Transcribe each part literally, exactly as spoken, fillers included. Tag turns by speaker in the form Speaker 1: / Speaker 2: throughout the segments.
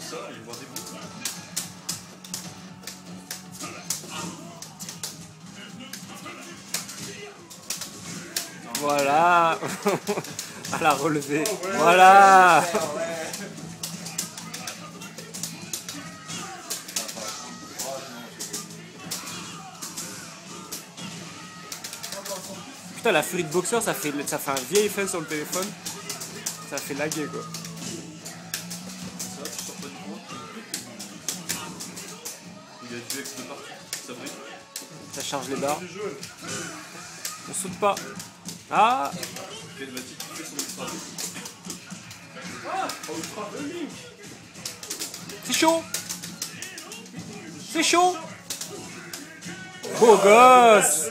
Speaker 1: ça et voir des bouts.
Speaker 2: Voilà. À la relever. Oh, ouais, voilà. Ouais, ouais. Putain, la furie de boxeur, ça fait, ça fait un vieil effet sur le téléphone. Ça fait laguer quoi.
Speaker 1: Ça, tu sors pas du coin. Il y a du ex de partout. Ça brille.
Speaker 2: Ça charge les barres. On saute pas. Ah!
Speaker 1: Quel va-t-il fait son extra?
Speaker 3: Ah! Ultra Link!
Speaker 2: C'est chaud! C'est chaud! Beau gosse!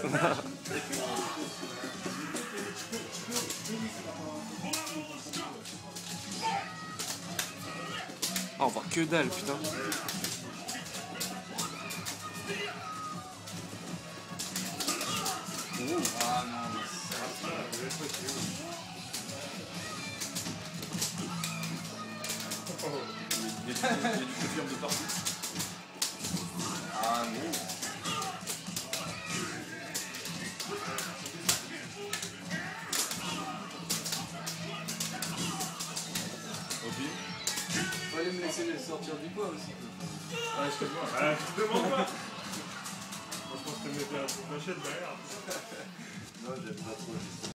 Speaker 2: Ah, on voit que dalle, putain.
Speaker 1: Oh.
Speaker 3: Ah non, mais ça va, je vais être possible.
Speaker 1: Il y a du, il y a du confirme de partout.
Speaker 3: Ah non.
Speaker 1: Ok.
Speaker 3: Fallait me laisser les sortir du bois aussi.
Speaker 1: Ouais, excuse-moi.
Speaker 4: Ah, je te demande pas. Moi, je pense que tu mettais un coup de machette derrière.
Speaker 3: Non, j'aime pas trop.